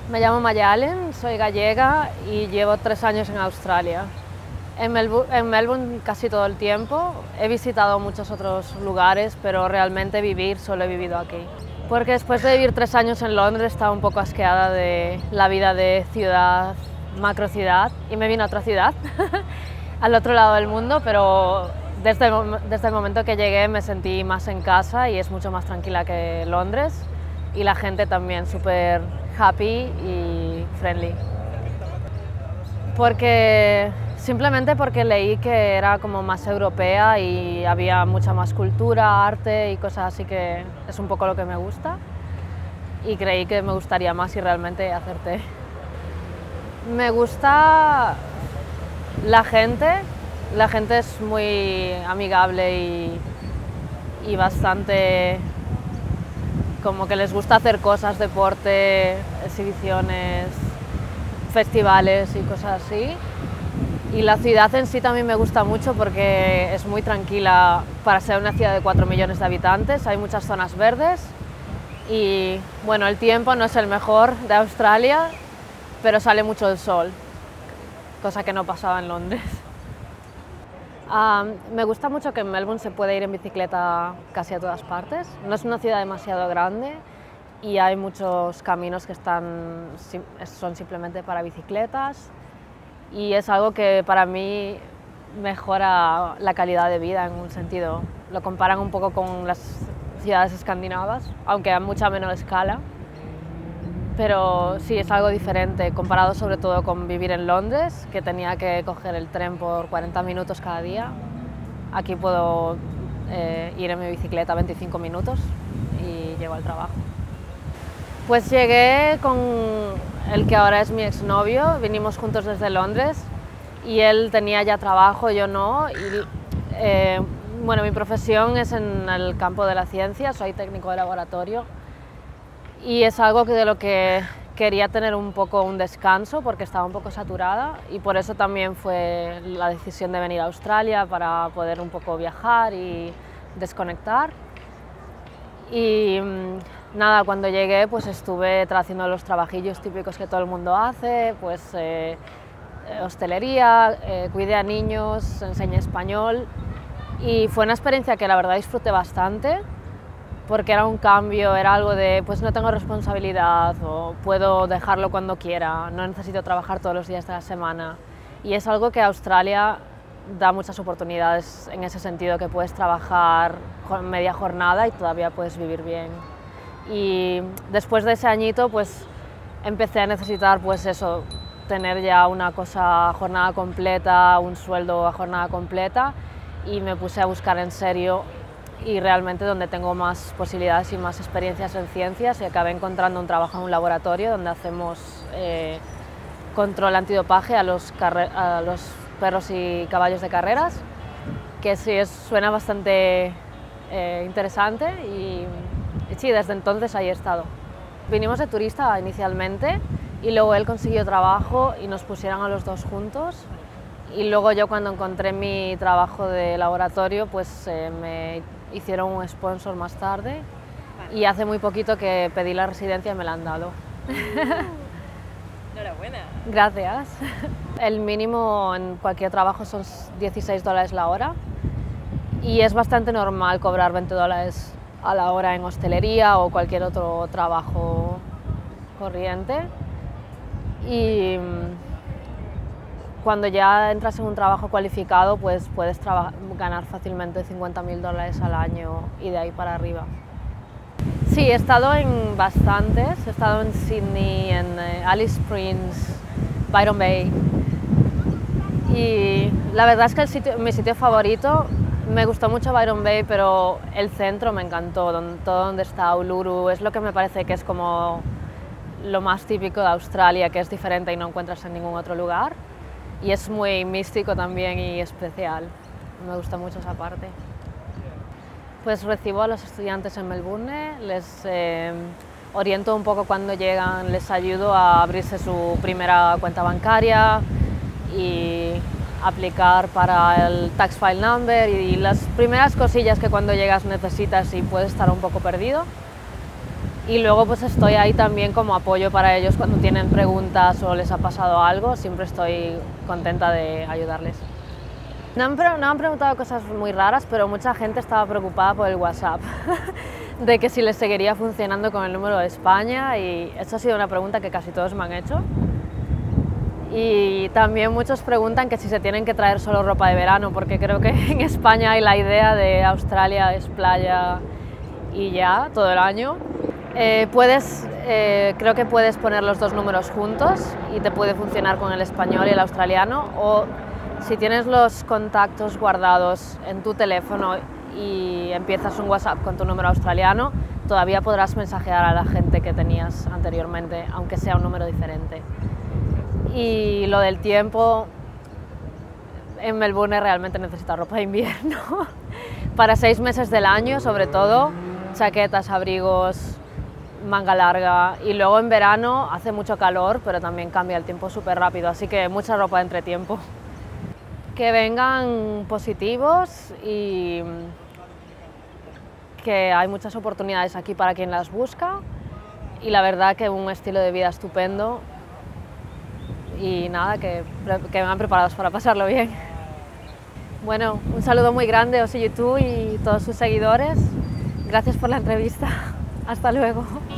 Me llamo Mayalen, soy gallega y llevo 3 años en Australia. En Melbourne casi todo el tiempo, he visitado muchos otros lugares, pero realmente vivir solo he vivido aquí. Porque después de vivir 3 años en Londres estaba un poco asqueada de la vida de ciudad, macrociudad, y me vine a otra ciudad, al otro lado del mundo, pero desde el momento que llegué me sentí más en casa y es mucho más tranquila que Londres, y la gente también súper happy y friendly. Simplemente porque leí que era como más europea y había mucha más cultura, arte y cosas así, que es un poco lo que me gusta, y creí que me gustaría más si realmente acerté. Me gusta la gente es muy amigable y bastante como que les gusta hacer cosas, deporte, exhibiciones, festivales y cosas así. Y la ciudad en sí también me gusta mucho porque es muy tranquila para ser una ciudad de 4 millones de habitantes, hay muchas zonas verdes y bueno, el tiempo no es el mejor de Australia, pero sale mucho el sol, cosa que no pasaba en Londres. Me gusta mucho que en Melbourne se puede ir en bicicleta casi a todas partes. No es una ciudad demasiado grande y hay muchos caminos que son simplemente para bicicletas, y es algo que para mí mejora la calidad de vida en un sentido. Lo comparan un poco con las ciudades escandinavas, aunque a mucha menor escala. Pero sí, es algo diferente, comparado sobre todo con vivir en Londres, que tenía que coger el tren por 40 minutos cada día. Aquí puedo ir en mi bicicleta 25 minutos y llego al trabajo. Pues llegué con el que ahora es mi exnovio, vinimos juntos desde Londres y él tenía ya trabajo, yo no. Bueno, mi profesión es en el campo de la ciencia, soy técnico de laboratorio. Y es algo de lo que quería tener un poco un descanso porque estaba un poco saturada, y por eso también fue la decisión de venir a Australia, para poder un poco viajar y desconectar. Y nada, cuando llegué pues estuve haciendo los trabajillos típicos que todo el mundo hace, pues hostelería, cuidé a niños, enseñé español, y fue una experiencia que la verdad disfruté bastante, porque era un cambio, era algo de pues no tengo responsabilidad o puedo dejarlo cuando quiera, no necesito trabajar todos los días de la semana, y es algo que Australia da muchas oportunidades en ese sentido, que puedes trabajar media jornada y todavía puedes vivir bien. Y después de ese añito pues empecé a necesitar pues eso, tener ya una cosa a jornada completa, un sueldo a jornada completa, y me puse a buscar en serio, y realmente donde tengo más posibilidades y más experiencias en ciencias, y acabé encontrando un trabajo en un laboratorio donde hacemos control antidopaje a los perros y caballos de carreras, que sí suena bastante interesante, y sí, desde entonces ahí he estado. Vinimos de turista inicialmente y luego él consiguió trabajo y nos pusieron a los dos juntos, y luego yo, cuando encontré mi trabajo de laboratorio, pues me hicieron un sponsor más tarde, y hace muy poquito que pedí la residencia y me la han dado. Enhorabuena. Gracias. El mínimo en cualquier trabajo son $16 la hora, y es bastante normal cobrar $20 a la hora en hostelería o cualquier otro trabajo corriente. Y cuando ya entras en un trabajo cualificado, pues puedes ganar fácilmente $50.000 al año y de ahí para arriba. Sí, he estado en bastantes, he estado en Sydney, en Alice Springs, Byron Bay, y la verdad es que mi sitio favorito, me gustó mucho Byron Bay, pero el centro me encantó, todo donde está Uluru, es lo que me parece que es como lo más típico de Australia, que es diferente y no encuentras en ningún otro lugar. Y es muy místico también y especial. Me gusta mucho esa parte. Pues recibo a los estudiantes en Melbourne, les oriento un poco cuando llegan, les ayudo a abrirse su primera cuenta bancaria y aplicar para el tax file number y las primeras cosillas que cuando llegas necesitas y puedes estar un poco perdido. Y luego pues estoy ahí también como apoyo para ellos cuando tienen preguntas o les ha pasado algo, siempre estoy contenta de ayudarles. No me han preguntado cosas muy raras, pero mucha gente estaba preocupada por el WhatsApp, de que si les seguiría funcionando con el número de España, y eso ha sido una pregunta que casi todos me han hecho. Y también muchos preguntan que si se tienen que traer solo ropa de verano, porque creo que en España hay la idea de Australia es playa y ya, todo el año. Creo que puedes poner los dos números juntos y te puede funcionar con el español y el australiano, o si tienes los contactos guardados en tu teléfono y empiezas un WhatsApp con tu número australiano, todavía podrás mensajear a la gente que tenías anteriormente, aunque sea un número diferente. Y lo del tiempo, en Melbourne realmente necesitas ropa de invierno, para 6 meses del año sobre todo, chaquetas, abrigos, manga larga, y luego en verano hace mucho calor, pero también cambia el tiempo súper rápido, así que mucha ropa de entretiempo. Que vengan positivos y que hay muchas oportunidades aquí para quien las busca, y la verdad que un estilo de vida estupendo, y nada, que vengan preparados para pasarlo bien. Bueno, un saludo muy grande a Osi YouTube y todos sus seguidores. Gracias por la entrevista. Hasta luego.